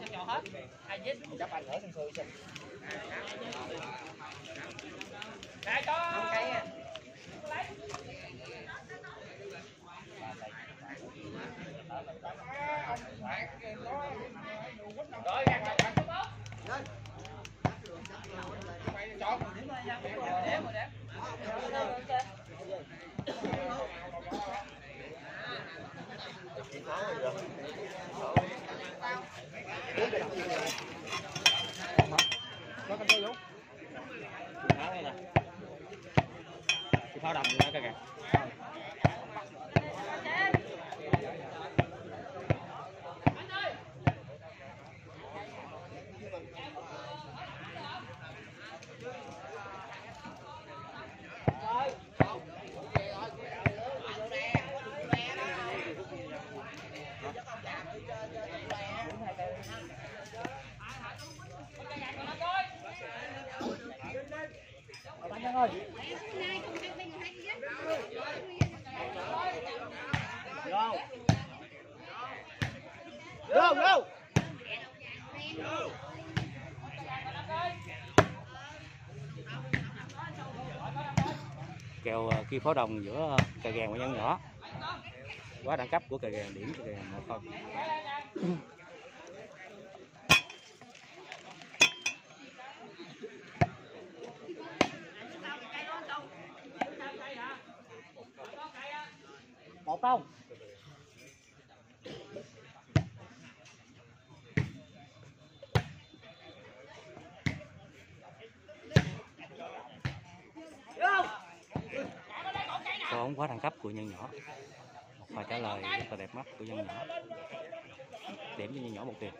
nhỏ hết. Ai giết? Chấp anh ở sân sươi xin. Cái cho. Cái nha. Lấy. Rồi gạt vào bạn tốt. Lên. Chọn để mà để. Có con dấu. Tháo đây nè. Tháo đầm ra kìa. Ơi. Go. Go. Kèo kia pháo đồng giữa cà gàng và nhân nhỏ. Quá đẳng cấp của cà gàng, điểm cà gàng 1-0. Một không. Bóng quá đẳng cấp của nhân nhỏ. Một pha trả lời rất là đẹp mắt của nhân nhỏ. Điểm cho nhân nhỏ 1 điểm.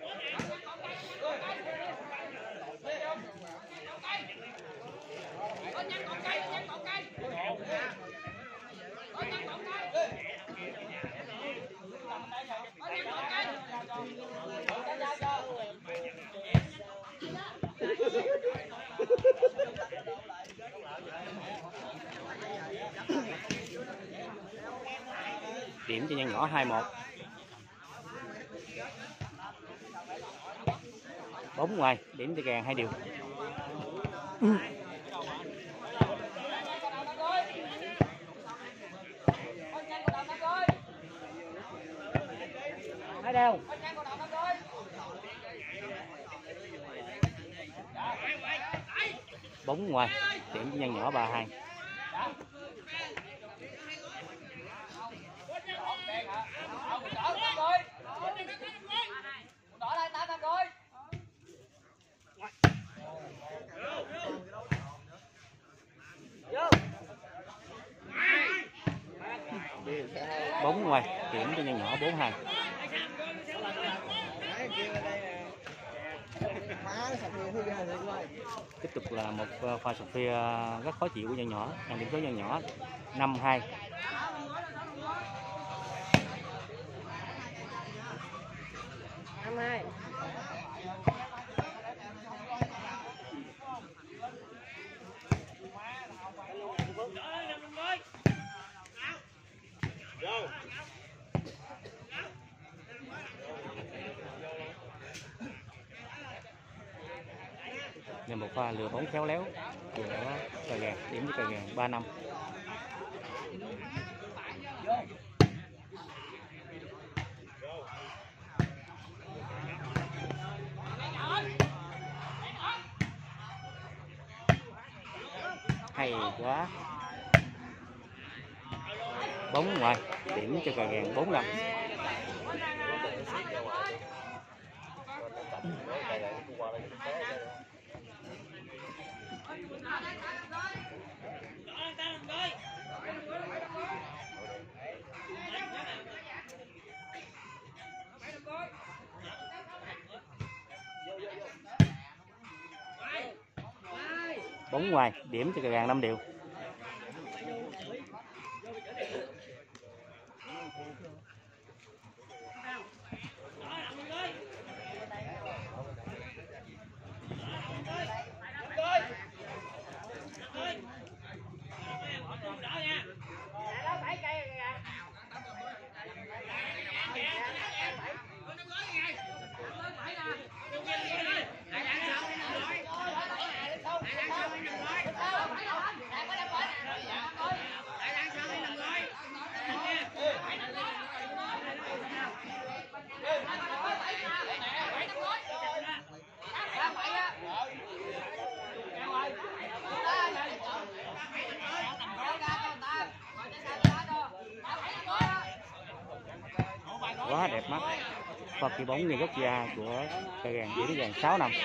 Điểm cho nhân nhỏ 2-1. Bóng ngoài, điểm cho gàng 2 điều. Hai đều. Bóng ngoài, điểm cho nhân nhỏ 3-2. Bóng ngoài, điểm cho nhân nhỏ 4-2. Tiếp tục là một pha sọc phia rất khó chịu của nhân nhỏ, ăn điểm số nhân nhỏ 5-2. Là một pha lừa bóng khéo léo của cà gàng, điểm cho cà gàng 3-5. Hay quá. Bóng ngoài, điểm cho cà gàng 4-5. Bóng ngoài, điểm cho cà gàng 5 điều. mắt và cái bóng người gốc già của cây gàng chỉ gàng 6 năm.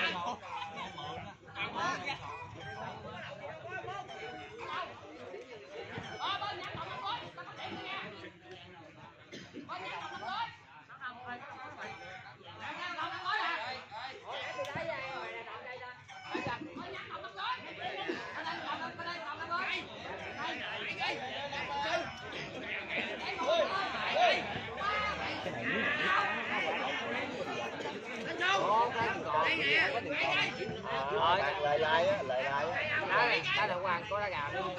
Lại á đừng hoàng có đá gà luôn,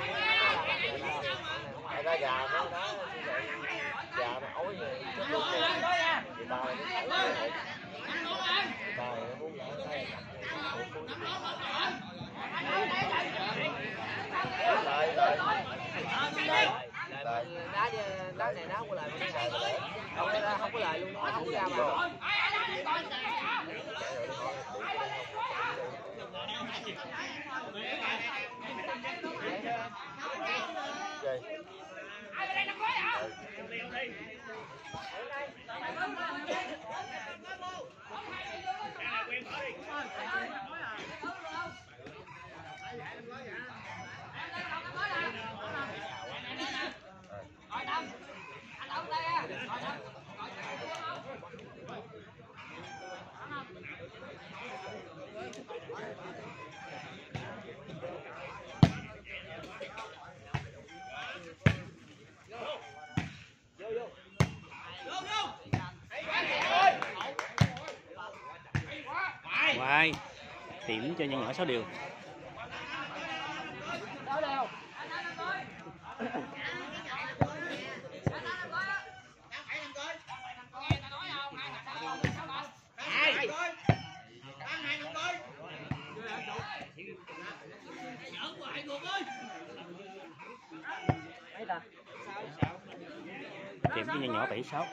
đá gà nó gà nó ối rồi chết luôn người ta muốn đá này đá có lời không có lời luôn, nó không ra mà. Ngoài điểm cho nhân nhỏ 6 điều. Điểm cho nhân nhỏ 7-6.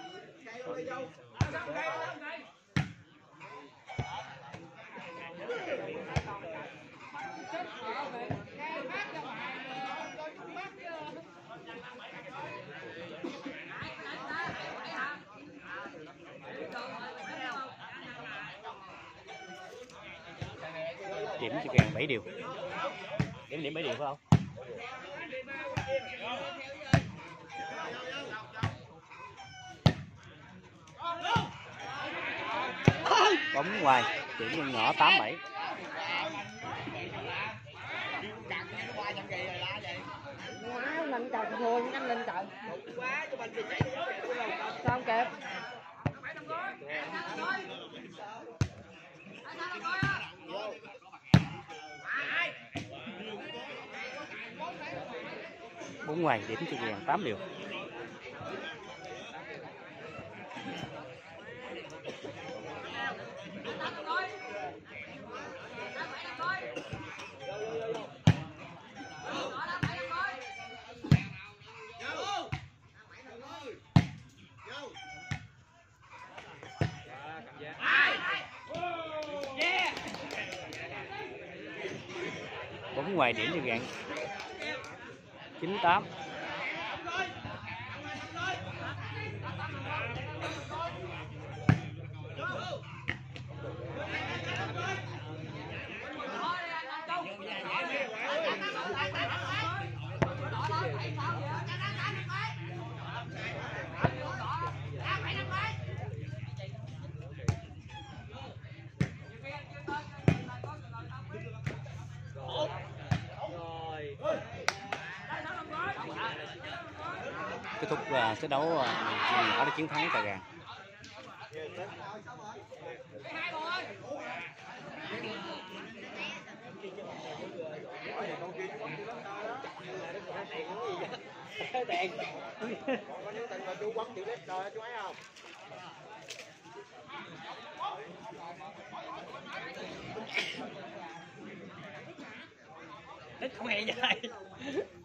Điểm cho gàng 7 điều. Điểm 7 điều phải không? Bóng ngoài, điểm nhân nhỏ 8-7. Lên trời thua nhanh lên trời. Sao không kịp? Bóng ngoài, điểm cho gàng 8 điều. Bóng ngoài điểm cho gàng 9-8. Kết thúc trận đấu nhỏ để chiến thắng Cà Gàng. Tiền có nhắn tin mà chú Quốc chịu lít rồi chú ấy không? Lít không hề vậy.